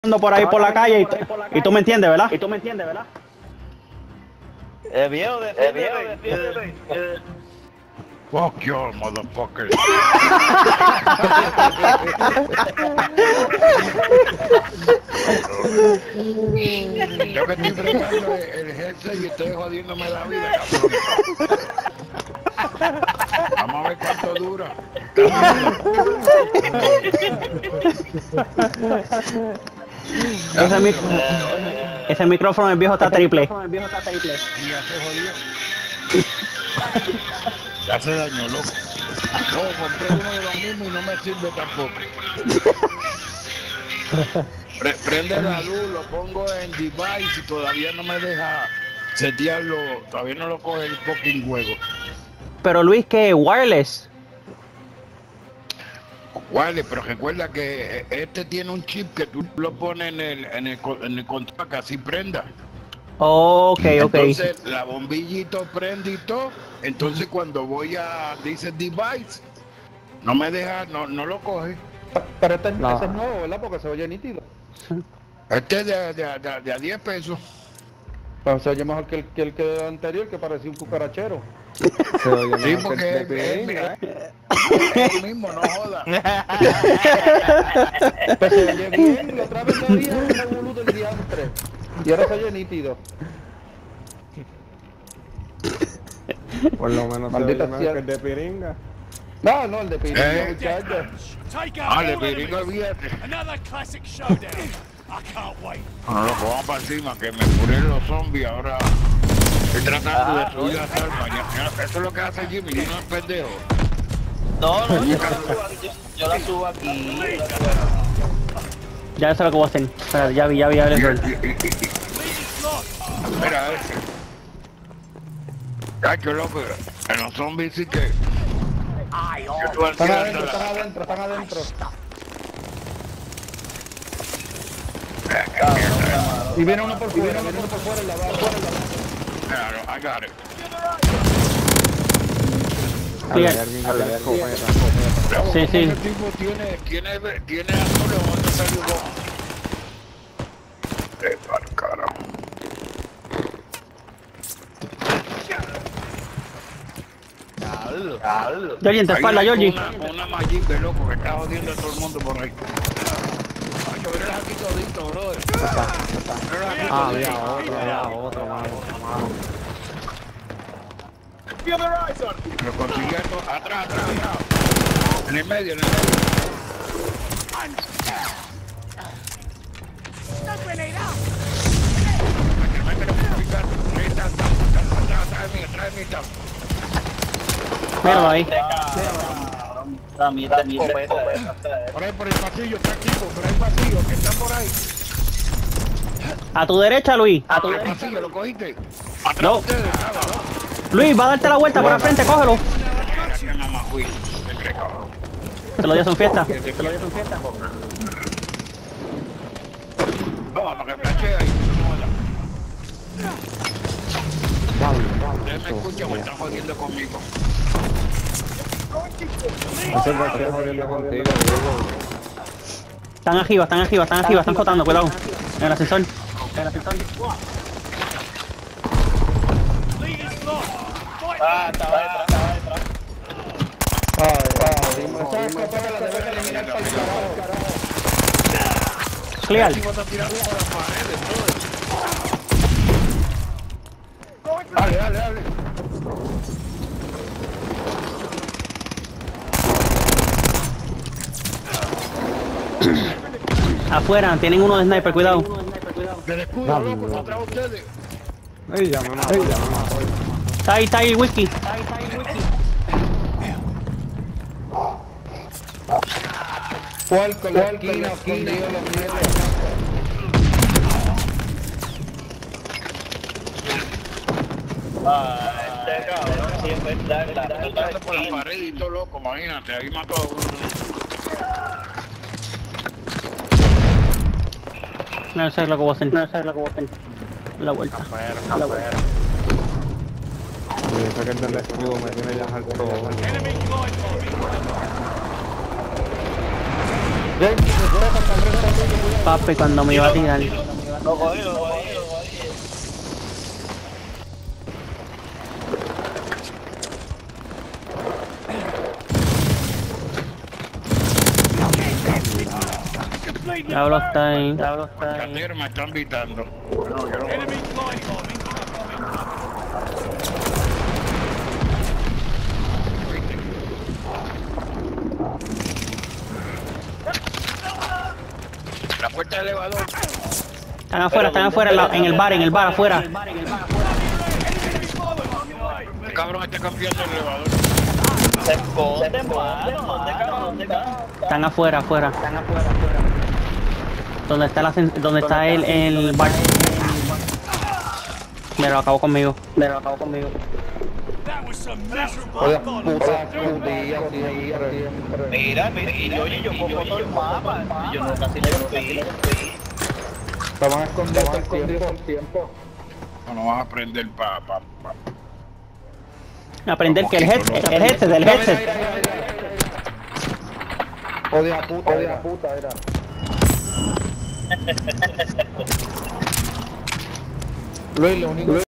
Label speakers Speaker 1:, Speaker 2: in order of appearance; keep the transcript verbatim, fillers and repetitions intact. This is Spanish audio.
Speaker 1: por ahí por la calle y, y tú me entiendes, ¿verdad? Y tú me entiendes, ¿verdad?
Speaker 2: El viejo de el viejo de
Speaker 3: Fuck you, motherfucker. Yo que estoy fregando el jersey y estoy jodiéndome la vida, cabrón. Vamos a ver cuánto dura.
Speaker 1: Ese, mic ese micrófono del viejo está triple.
Speaker 3: Y ya se jodió. Ya se dañó, loco. No, compré uno de los mismos y no me sirve tampoco. Pre prende la luz, lo pongo en device y todavía no me deja setearlo, todavía no lo coge el fucking juego.
Speaker 1: Pero Luis, ¿qué? ¿Wireless?
Speaker 3: Vale, pero recuerda que este tiene un chip que tú lo pones en el, en el, en el control que así prenda.
Speaker 1: Ok, ok.
Speaker 3: Entonces la bombillito prende y todo. Entonces cuando voy a, dice device, no me deja, no, no lo coge.
Speaker 4: Pero este,
Speaker 1: No.
Speaker 4: este es nuevo, ¿verdad? Porque se oye nítido.
Speaker 3: Este es de, de, de, de a diez pesos.
Speaker 4: Pero se oye mejor que el que el que anterior, que parecía un cucarachero.
Speaker 5: Se oye
Speaker 3: Sí,
Speaker 5: mejor
Speaker 3: porque
Speaker 5: que
Speaker 3: es,
Speaker 5: el de
Speaker 3: es,
Speaker 5: Piringa,
Speaker 3: es,
Speaker 5: ¿eh?
Speaker 3: es el mismo, no joda.
Speaker 4: Pues se oye bien, la otra vez se oía un revolú del diantre. Y ahora se oye nítido.
Speaker 5: Por lo menos se
Speaker 4: Maldita
Speaker 5: oye mejor
Speaker 4: sea.
Speaker 5: que el de Piringa.
Speaker 4: No, no, el de Piringa,
Speaker 3: Eh.
Speaker 4: muchachos.
Speaker 3: Ah, le piringo el viernes.
Speaker 6: Another classic showdown. I can't wait.
Speaker 3: Bueno, loco, vamos para encima, que me curen los zombies ahora. Estoy tratando de subir las armas. Ya- ya- Eso es lo que hace Jimmy, yo no es pendejo.
Speaker 2: No, no, yo la subo aquí. Yo, yo la subo aquí. yo la subo aquí.
Speaker 1: Ya sé lo que voy a hacer. Espera, ya vi, ya vi, ya vi.
Speaker 3: Y-
Speaker 1: Ya
Speaker 3: y-
Speaker 1: vi.
Speaker 3: y- y- Mira ese. Ay, qué loco. En los zombies sí que. que tú
Speaker 4: Están
Speaker 3: alquilas
Speaker 4: adentro,
Speaker 3: la-
Speaker 4: están adentro, están adentro. Y viene uno por fuera, viene uno por fuera en la barra.
Speaker 3: Claro, I got it.
Speaker 5: Hay
Speaker 1: Sí,
Speaker 5: alguien que tiene escopeta.
Speaker 1: Sí, sí.
Speaker 3: Ese tipo tiene, tiene, tiene azul o no salió rojo. Eh, para el carajo.
Speaker 1: Georgie, en tu espalda,
Speaker 3: Hay
Speaker 1: Georgie.
Speaker 3: Una, una mallipe, loco, que está jodiendo a todo el mundo por ahí. Ay, yo verás aquí todito, brother. Verás aquí
Speaker 5: Ah,
Speaker 3: todito.
Speaker 5: había otro, había otro, mano.
Speaker 3: Lo consiguió esto, atrás, atrás, atrás. En el medio, en el medio. Métele un picar. Ahí está, está, está, atrás, atrás de mí, atrás de mí está.
Speaker 1: Míralo ahí.
Speaker 2: La mitad de escopeta.
Speaker 3: Por ahí, por el pasillo, tranquilo, por el pasillo, que están por ahí.
Speaker 1: A tu derecha, Luis. A tu
Speaker 3: Por el
Speaker 1: derecha.
Speaker 3: pasillo, ¿lo cogiste? Atrás
Speaker 1: No.
Speaker 3: de ustedes, nada, ¿no?
Speaker 1: Luis, va a darte la vuelta por la frente, cógelo.
Speaker 3: Gracias, mamá, fui. ¿Qué crees, cabrón?
Speaker 1: Te lo dio en fiesta.
Speaker 3: Te lo digo en fiesta. No, no, que planche ahí, no joda. Ustedes me escuchan o están jodiendo conmigo.
Speaker 5: Ese va a estar jodiendo contigo, Diego.
Speaker 1: Están arriba, están arriba, están arriba, están flotando, cuidado. En el ascensor. En el ascensor.
Speaker 6: Leader's lost. Fight
Speaker 2: Ah, estaba detrás, estaba detrás.
Speaker 4: Ay, ay, esa escopeta la deben eliminar para el carajo.
Speaker 1: Clear.
Speaker 3: El tipo está tirando por las paredes, todo. Dale, dale, dale.
Speaker 1: Afuera, tienen uno de sniper, cuidado.
Speaker 3: Del escudo, loco, está atrás de ustedes.
Speaker 5: Ey, ya me mató, ya me mató.
Speaker 1: Está ahí, está ahí el whisky.
Speaker 4: ¿Cuál con la esquina, escondido en los medios?
Speaker 2: Ah, este cabrón siempre está en la puta
Speaker 3: Tirando por la
Speaker 2: esquina.
Speaker 3: pared y todo loco, imagínate, ahí mató a uno.
Speaker 1: No sé lo que voy a hacer. No sé lo que voy a hacer. La vuelta. La vuelta.
Speaker 5: Y ese que es del escudo me tiene ya harto.
Speaker 6: enemy glide bomb.
Speaker 4: Ven, que se puede pasar el resto tuyo, cuidado.
Speaker 1: Papi, cuando me iba a tirar.
Speaker 2: Lo cogí, lo cogí.
Speaker 1: Diablo está ahí. Diablo está ahí.
Speaker 3: Chatero, me están gritando. No, yo no.
Speaker 6: Enemy flying bomb incoming.
Speaker 3: La puerta del elevador.
Speaker 1: Están afuera, están afuera, en, la- en el bar, en el bar, afuera.
Speaker 3: El cabrón está cambiando el elevador.
Speaker 2: Se esconde, mano. ¿Dónde cabrón? ¿Dónde cabrón?
Speaker 1: Están afuera, afuera. Están afuera, afuera. ¿Dónde está, la, cen- dónde está el, el bar? Me lo acabó conmigo. Me lo acabó conmigo.
Speaker 6: That was some miserable
Speaker 4: Oye,
Speaker 6: fun.
Speaker 4: puta, judía, siempre, siempre.
Speaker 2: Mira, mira, y yo, y yo cojo todo el mapa. Y yo no casi le fui.
Speaker 4: Estaban escondidos escondidos el tiempo.
Speaker 3: No, no vas a aprender pa, pa, pa.
Speaker 1: Aprender que el headset, el headset, el headset.
Speaker 4: Odia puta, odia puta, era. Luis, lo único